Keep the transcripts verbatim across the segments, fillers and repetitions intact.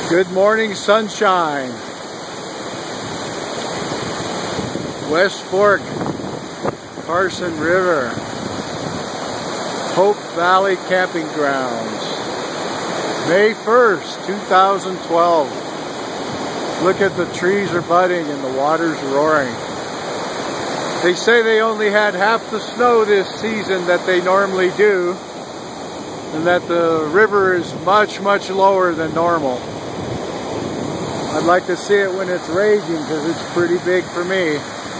Good morning, sunshine. West Fork, Carlson River, Hope Valley Camping Grounds. May first, two thousand twelve. Look at the trees are budding and the water's roaring. They say they only had half the snow this season that they normally do, and that the river is much, much lower than normal. I'd like to see it when it's raging because it's pretty big for me.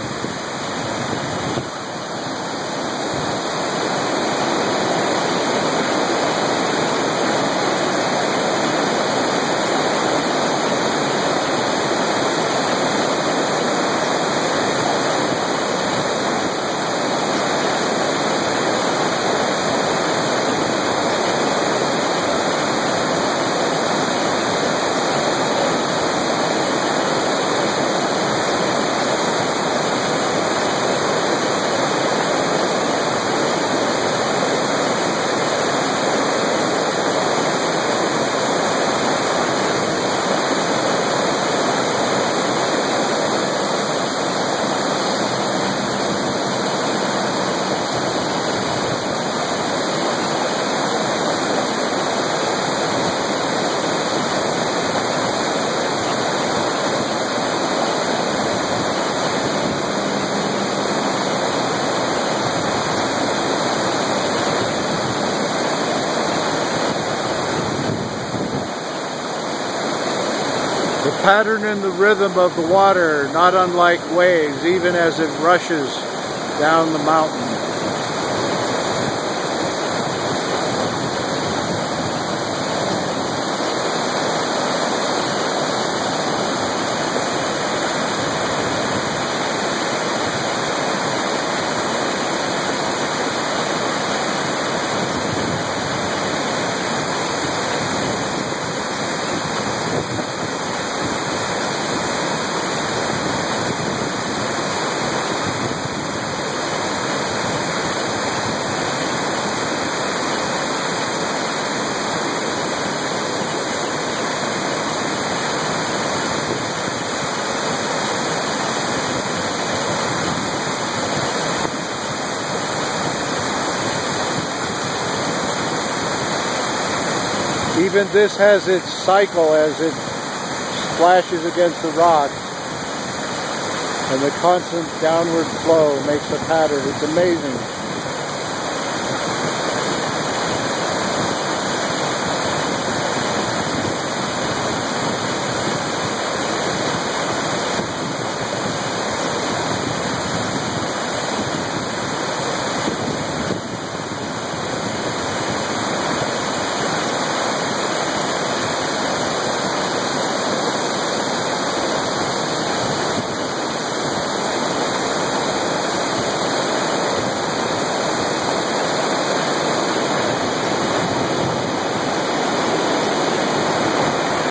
The pattern and the rhythm of the water, not unlike waves, even as it rushes down the mountain. Even this has its cycle as it splashes against the rocks, and the constant downward flow makes a pattern. It's amazing.